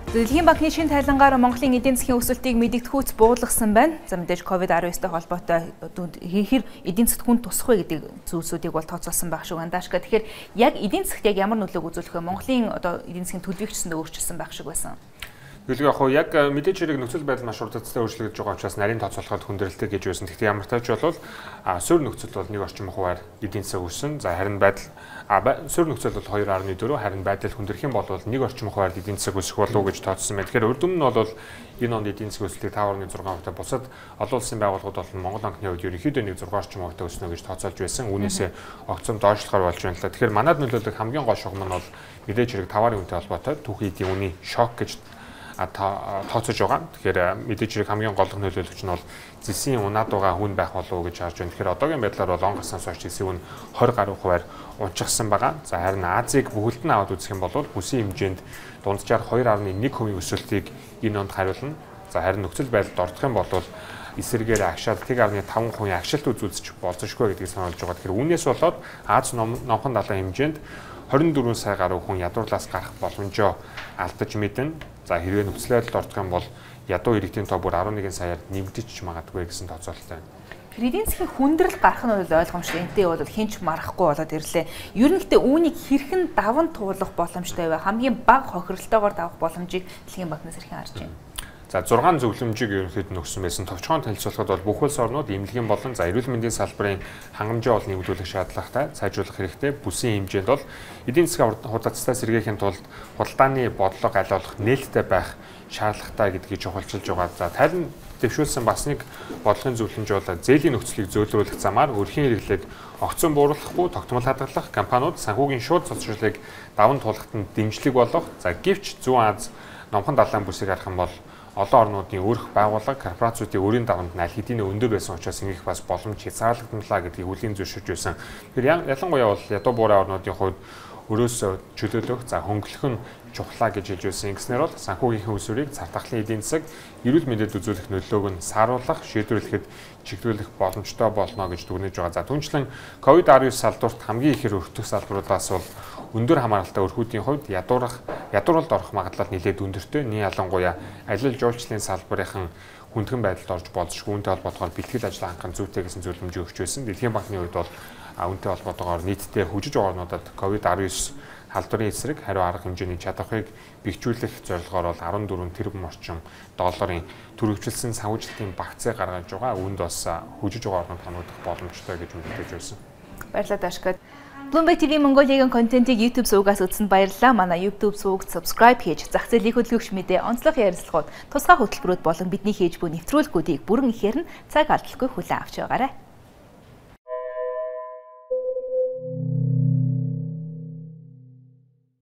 Дэлхийн банкны шинэ тайлангаар Монголын эдийн засгийн өсөлтийг мэдэгдэхүйц буулгасан байна. За мэдээж COVID-19-тэй холбоотой хэр эдийн засгт хүн тусах вэ гэдэг зүйлсүүдийг бол тооцоолсон байх шиг байна. Даашка тэгэхээр яг эдийн засгт яг ямар нөлөөг үзүүлэх вэ? Монголын одоо эдийн засгийн төлөвлөгчсөндөө өөрчилсөн байх шиг байсан. Тэгэл яг мэдээж хэрэг нөхцөл байдал маш урдцтай өөрчлөгдөж байгаа учраас нарийн тооцоолоход хүндрэлтэй гэж байсан. Гэхдээ ямар тач бол суурь нөхцөл бол 1 орчим хувиар эдийн засаг өссөн. За харин байдал суурь нөхцөл бол 2.4, харин байдал хүндрэх юм бол 1 орчим хувиар эдийн засаг өсөх болов уу гэж тооцсон байна. Тэгэхээр үрдүм нь бол энэ онд эдийн засгийн өсөлтийг 5.6%-тай бусад олон улсын байгууллагууд бол Монгол банкны хувьд ерөнхийдөө 6 орчим хувитай өснө гэж тооцоолж байсан. Үүнээсээ огцом доошлохоор болж байна л та. Тэгэхээр манайд нөлөөлөх хамгийн гол шугам нь бол мэдээж хэрэг товарын үнэтэй холбоотой түүхий эдийн үнийн шок гэж тооцож байгаа. Тэгэхээр мэдээж хэрэг хамгийн гол нөлөөлөгч нь бол зэсийн унаад байгаа хүн байх болов уу гэж харж байна. Тэгэхээр одоогийн байдлаар бол он гарснаас хойш зэсийн үн 20 гаруй хувиар унчихсан байгаа. За харин Азийг бүхэлд нь аваад үзэх юм бол бүсийн хэмжээнд дунджаар 2.1% өсөлтийг энэ онд хариулна. За харин нөхцөл байдалд ордох юм бол эсэргээр агшаад 1.5% агшилт үзүүлж болзошгүй гэдгийг сануулж байгаа. Тэгэхээр үүнээс болоод Аз номхон далайн хэмжээнд 24 сая гаруй хүн ядуурлаас гарах боломжоо алдаж мэднэ. За хэрвээ нөхцөл байдалд ордох юм бол ядуу иргэдийн тоо бүр 11 саяар нэмэгдэж магадгүй гэсэн тооцоололтой байна. Эдийн засгийн хүндрэл гарах нь бол ойлгомжтой. Энтэй бол хинч марахгүй болоод ирлээ. Ер нь гэхдээ үүнийг хэрхэн даван туулах боломжтой вэ? Хамгийн бага хохиролтойгоор давах боломжийг Дэлхийн банкнаас хэрхэн харж байна? За 6 зөвлөмжийг ерөнхийдөө нөгсөн байсан. Товчхон танилцуулахад бол бүх улс орнууд эмнэлгийн болон за эрүүл мэндийн салбарын хангамжаа бол нэмэгдүүлэх шаардлагатай, сайжруулах хэрэгтэй. Бүсийн хэмжээнд бол эдийн засгийн хурдцтай сэргээхийн тулд худалдааны бодлого алиулах нээлттэй байх шаардлагатай гэдгийг чухалчилж байгаа. За тайлан дэвшүүлсэн бас нэг бодлогын зөвлөмж бол зээлийн нөхцөлийг зөөлрүүлэх замаар өрхийн хэрэглээг огцон бууруулахгүй тогтмол хадгалах, компаниуд санхүүгийн шууд цацруулыг даван туулахад нь дэмжлэг болох. За гэвч Зүүн Аз номхон далайн бүсийг харах юм бол олон орнуудын өөрх байгууллага корпорациудын өрийн давамд аль хэдийн өндөр байсан учраас ингэх бас боломж хязгаарлагдмалаа гэдгийг хүлээн зөвшөөрч байсан. Тэгэхээр ялангуяа бол ядуу буурай орнуудын хувьд өрөөсөө чөлөөлөх, за хөнгөлөх нь чухлаа гэж хэлж байсан. Ингэснээр бол санхүүгийн усүрийг цар тахлын эдийн засаг эрүүл мэндэд үзүүлэх нөлөөг нь сааруулах, шийдвэрлэхэд чиглүүлэх боломжтой болно гэж дүгнэж байгаа. За түнчлэн COVID-19 салдуурт хамгийн ихээр өртөх салбаруудаас бол өндөр хамааралтай өрхүүдийн хувьд ядууралд орох магадлал нэлээд өндөртэй. Ялангуяа аялал жуулчлалын салбарын хүндхэн байдалд орж болзошгүй үүнтэй холбоотойгоор бэлтгэл ажил хангах зүйтэй гэсэн зөвлөмж өгч байсан. Дэлхийн банкны хувьд бол үүнтэй холбоотойгоор нийтдээ хүчиж байгаа орнуудад COVID-19 халдварын эсрэг хариу арга хэмжээний чадварыг бэхжүүлэх зорилгоор бол 14 тэрбум орчим долларын төрөвчлсөн санхүүжилтийн багцыг гаргаж байгаа. Үүнд бас хүчиж байгаа орнууд хануудах боломжтой гэж мэдээж байсан. Баярлалаа Даашка. Bloomberg TV Mongolia-гийн контентийг YouTube сувгаас үзсэнд баярлалаа. Манай YouTube сувгт subscribe хийж, зах зээлийн хөдөлгөгч мэдээ, онцлог ярилцлагууд, тусгай хөтөлбөрүүд болон бидний хийж буй нэвтрүүлгүүдийг бүрэн ихээр нь цаг алдалгүй хүлээн авч байгаарай.